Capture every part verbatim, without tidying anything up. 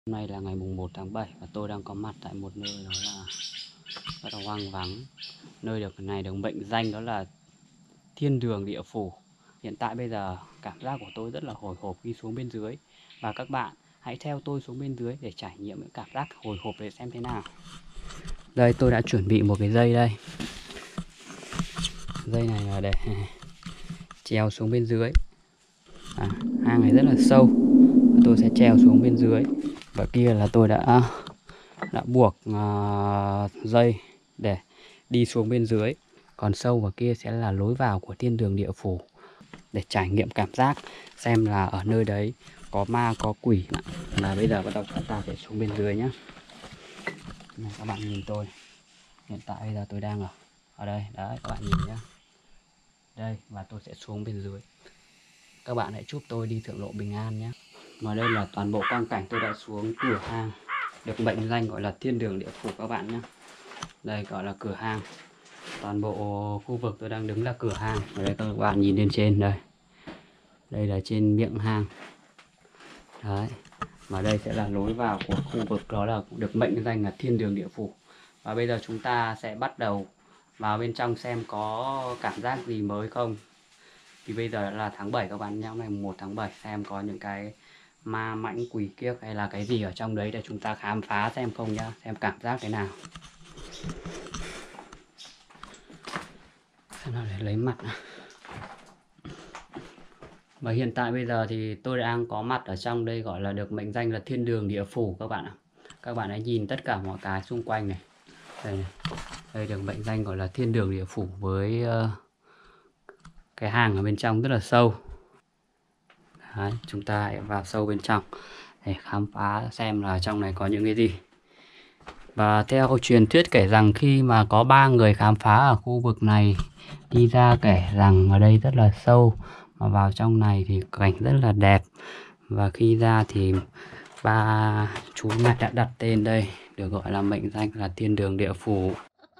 Hôm nay là ngày mùng một tháng bảy và tôi đang có mặt tại một nơi đó là rất là hoang vắng. Nơi được này được mệnh danh đó là thiên đường địa phủ. Hiện tại bây giờ cảm giác của tôi rất là hồi hộp khi xuống bên dưới. Và các bạn hãy theo tôi xuống bên dưới để trải nghiệm những cảm giác hồi hộp để xem thế nào. Đây, tôi đã chuẩn bị một cái dây đây. Dây này là để trèo xuống bên dưới. À, hang này rất là sâu. Tôi sẽ trèo xuống bên dưới. Và kia là tôi đã đã buộc uh, dây để đi xuống bên dưới. Còn sâu vào kia sẽ là lối vào của thiên đường địa phủ, để trải nghiệm cảm giác xem là ở nơi đấy có ma có quỷ. Là bây giờ bắt đầu chúng ta sẽ xuống bên dưới nhé. Này, các bạn nhìn tôi. Hiện tại bây giờ tôi đang ở ở đây. Đấy, các bạn nhìn nhé. Đây, và tôi sẽ xuống bên dưới. Các bạn hãy giúp tôi đi thượng lộ bình an nhé. Và đây là toàn bộ quang cảnh tôi đã xuống cửa hang, được mệnh danh gọi là thiên đường địa phủ các bạn nhé. Đây gọi là cửa hang. Toàn bộ khu vực tôi đang đứng là cửa hang. Ở đây các bạn nhìn lên trên đây. Đây là trên miệng hang. Đấy. Mà đây sẽ là lối vào của khu vực đó là được mệnh danh là thiên đường địa phủ. Và bây giờ chúng ta sẽ bắt đầu vào bên trong xem có cảm giác gì mới không. Thì bây giờ là tháng bảy các bạn nhé, ngày một tháng bảy, xem có những cái ma mãnh quỷ kiếc hay là cái gì ở trong đấy để chúng ta khám phá xem không nhá, xem cảm giác thế nào. Xem nào để lấy mặt. Và hiện tại bây giờ thì tôi đang có mặt ở trong đây gọi là được mệnh danh là thiên đường địa phủ các bạn ạ. Các bạn hãy nhìn tất cả mọi cái xung quanh này. Đây này. Đây được mệnh danh gọi là thiên đường địa phủ với uh, cái hang ở bên trong rất là sâu. Đấy, chúng ta hãy vào sâu bên trong để khám phá xem là trong này có những cái gì. Và theo truyền thuyết kể rằng khi mà có ba người khám phá ở khu vực này đi ra kể rằng ở đây rất là sâu, mà vào trong này thì cảnh rất là đẹp. Và khi ra thì ba chú này đã đặt tên đây, được gọi là mệnh danh là thiên đường địa phủ.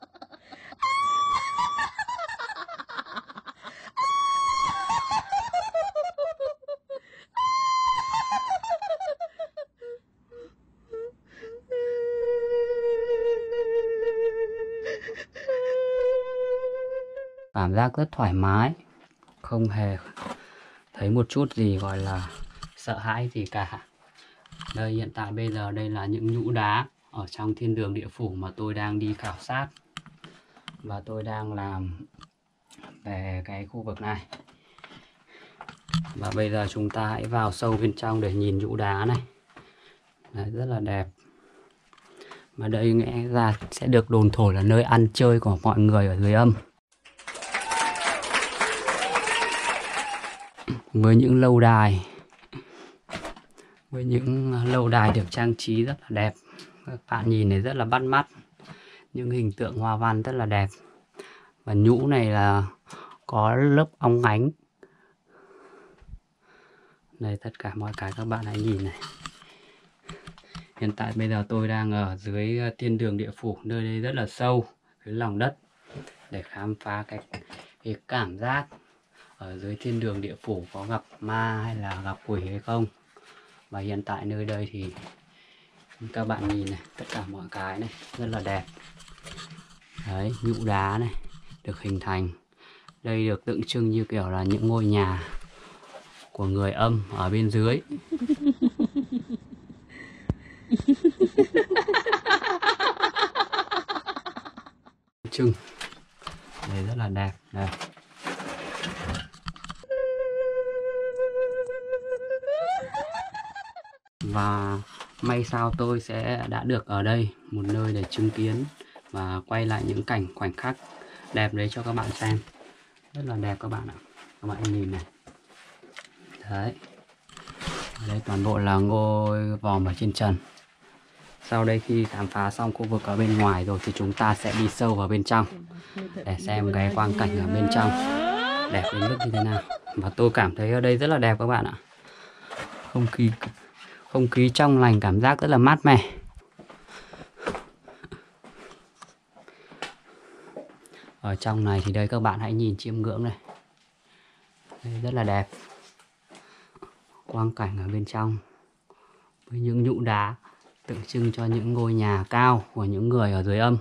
Cảm giác rất thoải mái, không hề thấy một chút gì gọi là sợ hãi gì cả. Đây, hiện tại bây giờ đây là những nhũ đá ở trong thiên đường địa phủ mà tôi đang đi khảo sát. Và tôi đang làm về cái khu vực này. Và bây giờ chúng ta hãy vào sâu bên trong để nhìn nhũ đá này. Đấy, rất là đẹp. Và đây nghe ra sẽ được đồn thổi là nơi ăn chơi của mọi người ở dưới âm. Với những lâu đài Với những lâu đài được trang trí rất là đẹp. Các bạn nhìn này rất là bắt mắt. Những hình tượng hoa văn rất là đẹp. Và nhũ này là có lớp óng ánh. Đây, tất cả mọi cái các bạn hãy nhìn này. Hiện tại bây giờ tôi đang ở dưới thiên đường địa phủ, nơi đây rất là sâu, dưới lòng đất, để khám phá cái, cái cảm giác ở dưới thiên đường địa phủ có gặp ma hay là gặp quỷ hay không. Và hiện tại nơi đây thì các bạn nhìn này, tất cả mọi cái này rất là đẹp. Đấy, nhũ đá này được hình thành. Đây được tượng trưng như kiểu là những ngôi nhà của người âm ở bên dưới. Trưng. Đây rất là đẹp. Đây. Và may sao tôi sẽ đã được ở đây, một nơi để chứng kiến và quay lại những cảnh khoảnh khắc đẹp đấy cho các bạn xem. Rất là đẹp các bạn ạ. Các bạn nhìn này. Đấy. Ở đây toàn bộ là ngôi vòm ở trên trần. Sau đây khi khám phá xong khu vực ở bên ngoài rồi thì chúng ta sẽ đi sâu vào bên trong để xem cái quang cảnh ở bên trong đẹp đến mức như thế nào. Và tôi cảm thấy ở đây rất là đẹp các bạn ạ. Không khí không khí trong lành, cảm giác rất là mát mẻ. Ở trong này thì đây các bạn hãy nhìn chiêm ngưỡng này. Đây rất là đẹp. Quang cảnh ở bên trong với những nhũ đá tượng trưng cho những ngôi nhà cao của những người ở dưới âm.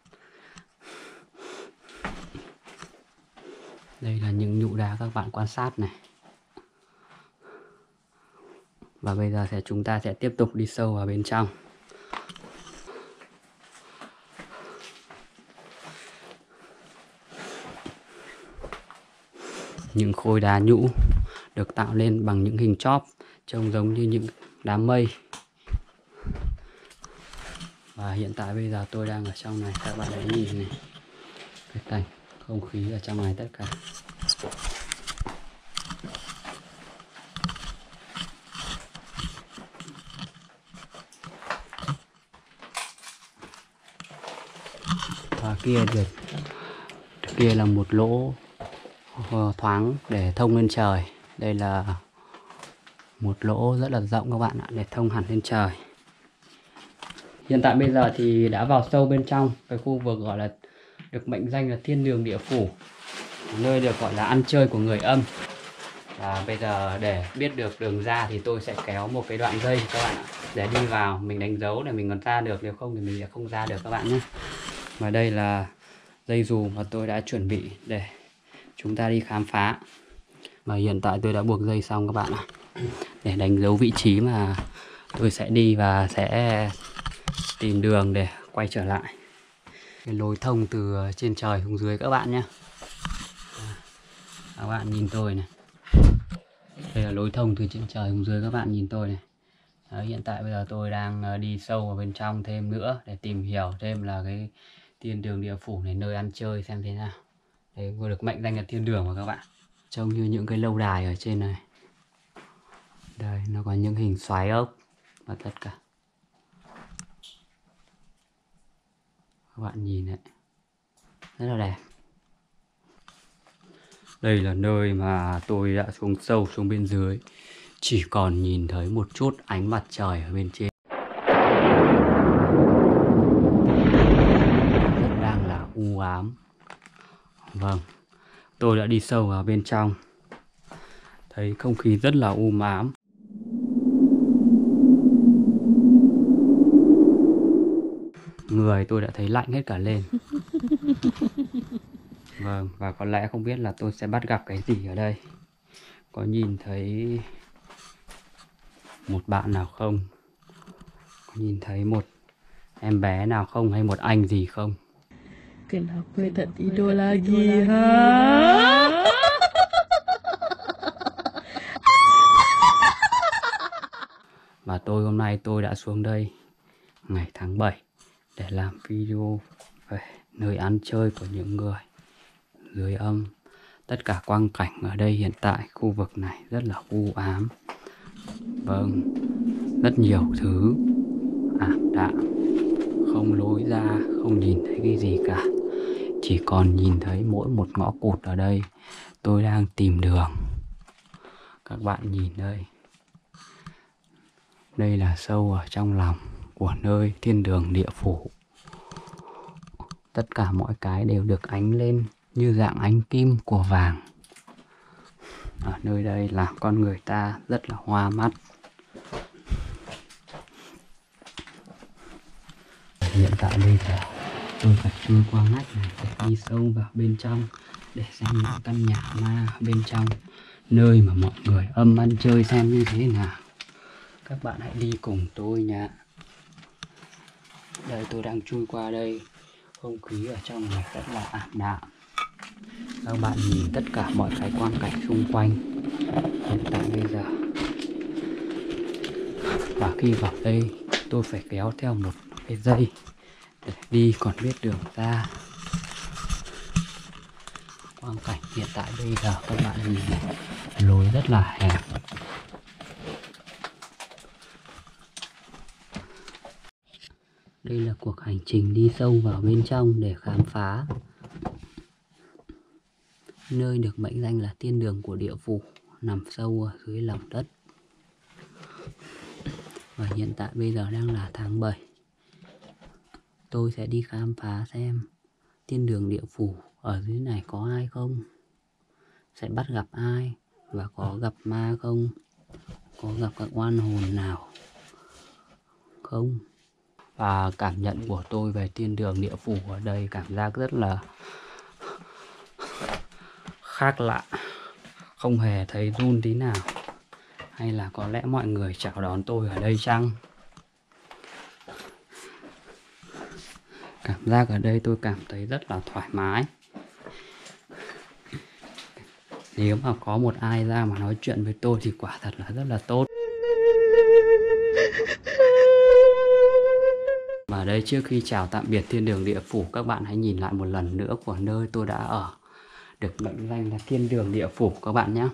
Đây là những nhũ đá các bạn quan sát này. Và bây giờ sẽ chúng ta sẽ tiếp tục đi sâu vào bên trong. Những khối đá nhũ được tạo lên bằng những hình chóp trông giống như những đám mây. Và hiện tại bây giờ tôi đang ở trong này, các bạn hãy nhìn này, cái cảnh không khí ở trong này tất cả. Và kia được kia là một lỗ thoáng để thông lên trời. Đây là một lỗ rất là rộng các bạn ạ, để thông hẳn lên trời. Hiện tại bây giờ thì đã vào sâu bên trong cái khu vực gọi là được mệnh danh là thiên đường địa phủ, nơi được gọi là ăn chơi của người âm. Và bây giờ để biết được đường ra thì tôi sẽ kéo một cái đoạn dây các bạn ạ, để đi vào mình đánh dấu để mình còn ra được, nếu không thì mình sẽ không ra được các bạn nhé. Và đây là dây dù mà tôi đã chuẩn bị để chúng ta đi khám phá. Và hiện tại tôi đã buộc dây xong các bạn ạ, để đánh dấu vị trí mà tôi sẽ đi và sẽ tìm đường để quay trở lại. Cái lối thông từ trên trời xuống dưới các bạn nhé. Các bạn nhìn tôi này. Đây là lối thông từ trên trời xuống dưới, các bạn nhìn tôi này. Đấy, hiện tại bây giờ tôi đang đi sâu vào bên trong thêm nữa để tìm hiểu thêm là cái thiên đường địa phủ này, nơi ăn chơi xem thế nào. Đấy, vừa được mệnh danh là thiên đường mà các bạn. Trông như những cái lâu đài ở trên này. Đây, nó có những hình xoáy ốc và tất cả. Các bạn nhìn đấy, rất là đẹp. Đây là nơi mà tôi đã xuống sâu xuống bên dưới, chỉ còn nhìn thấy một chút ánh mặt trời ở bên trên. Rất đang là u ám. Vâng, tôi đã đi sâu vào bên trong, thấy không khí rất là u ám. Người tôi đã thấy lạnh hết cả lên. Vâng, và có lẽ không biết là tôi sẽ bắt gặp cái gì ở đây. Có nhìn thấy một bạn nào không? Có nhìn thấy một em bé nào không, hay một anh gì không? Kenapa tak tidur lagi, ha? Và tôi hôm nay tôi đã xuống đây ngày tháng bảy để làm video về nơi ăn chơi của những người dưới âm. Tất cả quang cảnh ở đây hiện tại khu vực này rất là u ám. Vâng, rất nhiều thứ ảm đạm, không lối ra, không nhìn thấy cái gì cả. Chỉ còn nhìn thấy mỗi một ngõ cụt ở đây. Tôi đang tìm đường. Các bạn nhìn đây. Đây là sâu ở trong lòng của nơi thiên đường địa phủ. Tất cả mọi cái đều được ánh lên như dạng ánh kim của vàng. Ở nơi đây làm con người ta rất là hoa mắt. Hiện tại bây giờ tôi phải chui qua ngách này để đi sâu vào bên trong, để xem những căn nhà ma bên trong, nơi mà mọi người âm ăn chơi xem như thế nào. Các bạn hãy đi cùng tôi nha. Đây, tôi đang chui qua đây. Không khí ở trong này rất là ảm đạm. Các bạn nhìn tất cả mọi cái quang cảnh xung quanh hiện tại bây giờ. Và khi vào đây tôi phải kéo theo một cái dây để đi còn biết đường ra. Quang cảnh hiện tại bây giờ các bạn nhìn này, lối rất là hẹp. Đây là cuộc hành trình đi sâu vào bên trong để khám phá nơi được mệnh danh là thiên đường của địa phủ, nằm sâu ở dưới lòng đất. Và hiện tại bây giờ đang là tháng bảy. Tôi sẽ đi khám phá xem thiên đường địa phủ ở dưới này có ai không, sẽ bắt gặp ai, và có gặp ma không, có gặp các oan hồn nào không. Và cảm nhận của tôi về thiên đường địa phủ ở đây cảm giác rất là khác lạ, không hề thấy run tí nào. Hay là có lẽ mọi người chào đón tôi ở đây chăng? Cảm giác ở đây tôi cảm thấy rất là thoải mái. Nếu mà có một ai ra mà nói chuyện với tôi thì quả thật là rất là tốt. Và đây, trước khi chào tạm biệt thiên đường địa phủ, các bạn hãy nhìn lại một lần nữa của nơi tôi đã ở, được mệnh danh là thiên đường địa phủ các bạn nhé.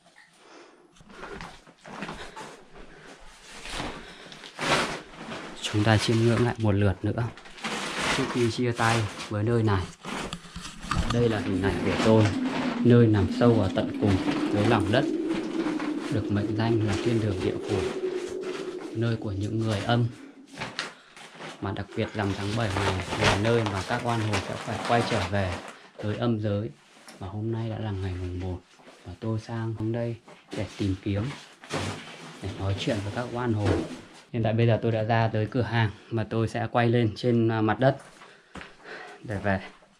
Chúng ta chiêm ngưỡng lại một lượt nữa trước khi chia tay với nơi này. Đây là hình ảnh của tôi, nơi nằm sâu ở tận cùng dưới lòng đất, được mệnh danh là thiên đường địa phủ, nơi của những người âm. Mà đặc biệt rằm tháng bảy này là nơi mà các oan hồn sẽ phải quay trở về tới âm giới. Và hôm nay đã là ngày mùng một và tôi sang hôm đây để tìm kiếm, để nói chuyện với các oan hồn. Hiện tại bây giờ tôi đã ra tới cửa hàng mà tôi sẽ quay lên trên mặt đất để về.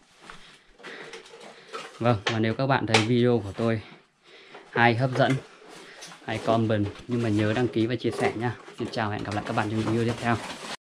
Vâng, và nếu các bạn thấy video của tôi hay, hấp dẫn, hãy comment nhưng mà nhớ đăng ký và chia sẻ nha. Xin chào và hẹn gặp lại các bạn trong video tiếp theo.